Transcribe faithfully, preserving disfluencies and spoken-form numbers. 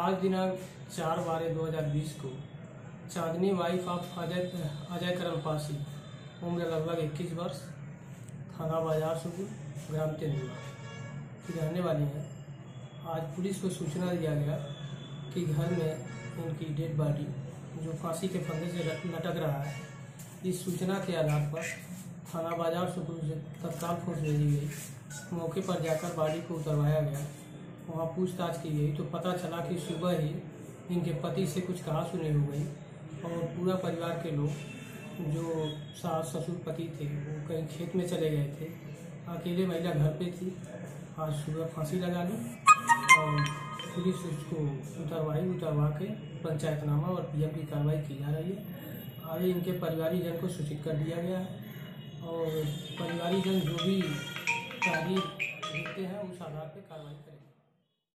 आज दिनांक चार बारह दो हज़ार बीस को चांदनी वाइफ ऑफ अजय अजय करम पासी, उम्र लगभग इक्कीस वर्ष, थाना बाजार सुपुर, ग्राम तेंदुआ की रहने वाली हैं। आज पुलिस को सूचना दिया गया कि घर में उनकी डेड बॉडी जो फांसी के फंदे से लटक रहा है। इस सूचना के आधार पर थाना बाजार सुपुर से तत्काल फोर्स भेजी गई। मौके पर जाकर बॉडी को उतरवाया गया। वहाँ पूछताछ की गई तो पता चला कि सुबह ही इनके पति से कुछ कहा सुनी हो गई और पूरा परिवार के लोग जो सास ससुर पति थे वो कहीं खेत में चले गए थे। अकेले महिला घर पे थी। आज सुबह फांसी लगा ली और पुलिस उसको उतरवाई उतरवा के पंचायतनामा और पीएम की कार्रवाई की जा रही है। आगे इनके परिवारीजन को सूचित कर दिया गया है और परिवारीजन जो भी तारीख देखते हैं उस आधार पर कार्रवाई करेंगे।